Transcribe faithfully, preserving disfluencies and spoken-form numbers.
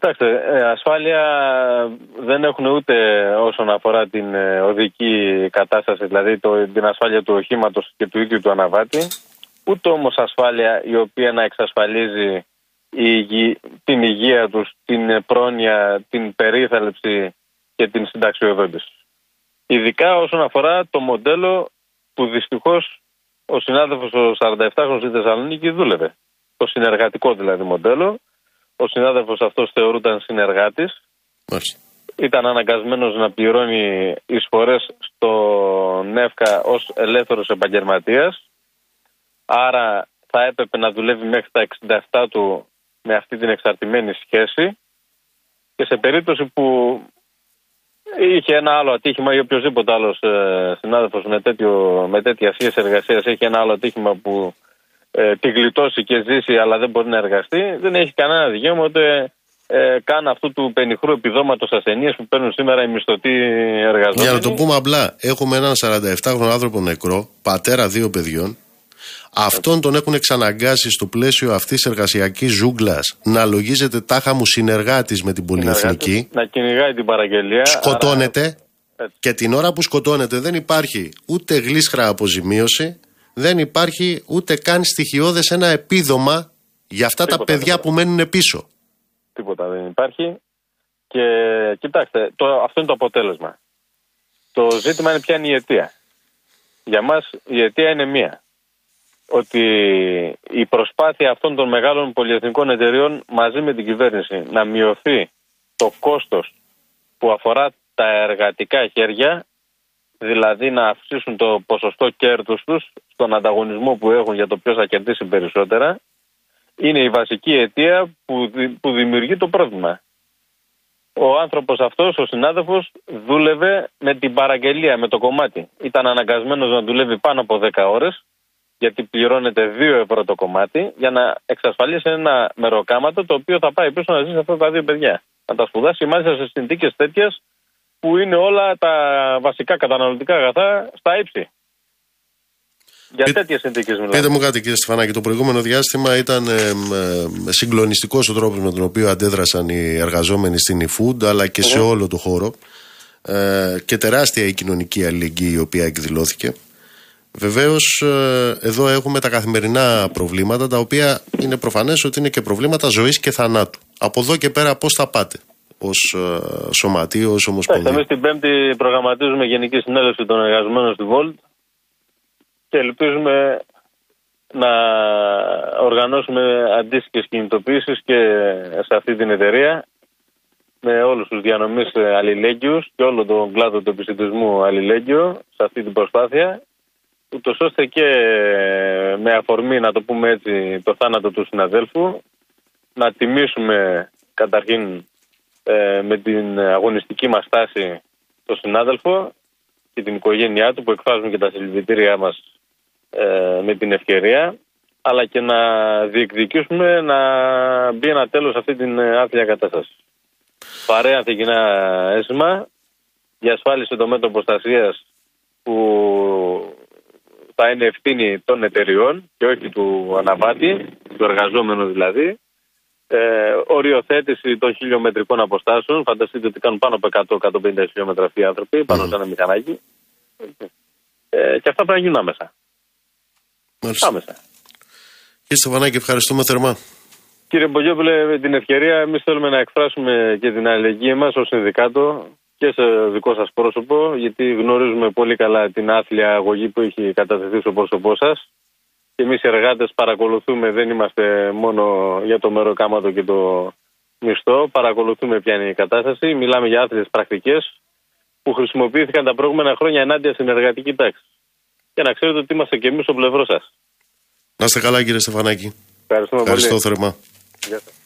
Κοιτάξτε, ασφάλεια δεν έχουν ούτε όσον αφορά την οδική κατάσταση, δηλαδή το, την ασφάλεια του οχήματος και του ίδιου του αναβάτη, ούτε όμως ασφάλεια η οποία να εξασφαλίζει η, την υγεία τους, την πρόνοια, την περίθαλψη και την συνταξιοδότηση. Ειδικά όσον αφορά το μοντέλο που δυστυχώς ο συνάδελφος ο σαρανταεπτάχρονος στη Θεσσαλονίκη δούλευε. Το συνεργατικό δηλαδή μοντέλο. Ο συνάδελφος αυτός θεωρούταν συνεργάτης. Μάλιστα. Ήταν αναγκασμένος να πληρώνει εισφορές στο ΝΕΦΚΑ ως ελεύθερος επαγγελματίας. Άρα θα έπρεπε να δουλεύει μέχρι τα εξήντα επτά του με αυτή την εξαρτημένη σχέση. Και σε περίπτωση που είχε ένα άλλο ατύχημα ή οποιοδήποτε άλλος ε, συνάδελφος με, τέτοιο, με τέτοια σχέση εργασίας έχει ένα άλλο ατύχημα που ε, τη γλιτώσει και ζήσει αλλά δεν μπορεί να εργαστεί, δεν έχει κανένα δικαίωμα ούτε ε, καν αυτού του πενιχρού επιδόματος ασθενείας που παίρνουν σήμερα οι μισθωτοί εργαζόμενοι. Για να το πούμε απλά, έχουμε έναν σαρανταεπτάχρονο άνθρωπο νεκρό, πατέρα δύο παιδιών. Αυτόν τον έχουν εξαναγκάσει στο πλαίσιο αυτής της εργασιακής ζούγκλας να λογίζεται τάχα μου συνεργάτης με την πολυεθνική. Να κυνηγάει την παραγγελία. Σκοτώνεται. Άρα... Και την ώρα που σκοτώνεται δεν υπάρχει ούτε γλίσχρα αποζημίωση, δεν υπάρχει ούτε καν στοιχειώδες ένα επίδομα για αυτά Τίποτα, τα παιδιά τίποτα. που μένουν πίσω. Τίποτα δεν υπάρχει. Και κοιτάξτε, το, αυτό είναι το αποτέλεσμα. Το ζήτημα είναι ποια είναι η αιτία. Για μας η αιτία είναι μία. Ότι η προσπάθεια αυτών των μεγάλων πολυεθνικών εταιριών μαζί με την κυβέρνηση να μειωθεί το κόστος που αφορά τα εργατικά χέρια, δηλαδή να αυξήσουν το ποσοστό κέρδους τους στον ανταγωνισμό που έχουν για το ποιος θα κερδίσει περισσότερα, είναι η βασική αιτία που, που δημιουργεί το πρόβλημα. Ο άνθρωπος αυτός, ο συνάδελφος, δούλευε με την παραγγελία, με το κομμάτι. Ήταν αναγκασμένος να δουλεύει πάνω από δέκα ώρες, γιατί πληρώνεται δύο ευρώ το κομμάτι, για να εξασφαλίσει ένα μεροκάματο το οποίο θα πάει πίσω να ζήσει αυτά τα δύο παιδιά. Να τα σπουδάσει μάλιστα σε συνθήκες τέτοιες που είναι όλα τα βασικά καταναλωτικά αγαθά στα ύψη. Για Πή... τέτοιες συνθήκες μιλάμε. Πείτε μου κάτι, κύριε Στεφανάκη, το προηγούμενο διάστημα ήταν ε, ε, συγκλονιστικός ο τρόπος με τον οποίο αντέδρασαν οι εργαζόμενοι στην eFood αλλά και mm-hmm. σε όλο το χώρο. Ε, και τεράστια η κοινωνική αλληλεγγύη η οποία εκδηλώθηκε. Βεβαίως εδώ έχουμε τα καθημερινά προβλήματα τα οποία είναι προφανές ότι είναι και προβλήματα ζωής και θανάτου. Από εδώ και πέρα πώς θα πάτε ως σωματείο, ως ομοσπονδία? Εμείς την Πέμπτη προγραμματίζουμε Γενική Συνέλευση των Εργαζομένων στη Volt και ελπίζουμε να οργανώσουμε αντίστοιχες κινητοποιήσεις και σε αυτή την εταιρεία με όλους τους διανομής αλληλέγγυους και όλο τον κλάδο του επιστημισμού αλληλέγγυο σε αυτή την προσπάθεια, ούτως ώστε και με αφορμή, να το πούμε έτσι, το θάνατο του συναδέλφου, να τιμήσουμε καταρχήν ε, με την αγωνιστική μας στάση τον συνάδελφο και την οικογένειά του που εκφράζουν και τα συλληπιτήριά μας ε, με την ευκαιρία, αλλά και να διεκδικήσουμε να μπει ένα τέλος σε αυτή την άθλια κατάσταση. Παρέα ανθεκινά αίσθημα, διασφάλισε το μέτρο προστασίας που θα είναι ευθύνη των εταιριών και όχι του αναβάτη, του εργαζόμενου δηλαδή. Ε, οριοθέτηση των χιλιομετρικών αποστάσεων. Φανταστείτε ότι κάνουν πάνω από εκατό με εκατόν πενήντα χιλιόμετρα αυτοί οι άνθρωποι, πάνω σε ένα μηχανάκι. Ε, και αυτά πρέπει να γίνουν άμεσα. Μάλιστα. Άμεσα. Κύριε Στεφανάκη, ευχαριστούμε θερμά. Κύριε Μπογιόπουλε, με την ευκαιρία, εμείς θέλουμε να εκφράσουμε και την αλληλεγγύη μας ως συνδικάτο και σε δικό σας πρόσωπο, γιατί γνωρίζουμε πολύ καλά την άθλια αγωγή που έχει κατατεθεί στο πρόσωπό σας. Και εμείς οι εργάτες παρακολουθούμε, δεν είμαστε μόνο για το μεροκάματο και το μισθό, παρακολουθούμε ποια είναι η κατάσταση. Μιλάμε για άθλιες πρακτικές που χρησιμοποιήθηκαν τα προηγούμενα χρόνια ενάντια στην εργατική τάξη. Και να ξέρετε ότι είμαστε και εμείς στο πλευρό σας. Να είστε καλά, κύριε Στεφανάκη. Ευχαριστούμε Ευχαριστώ πολύ. θερμά. Γεια σας.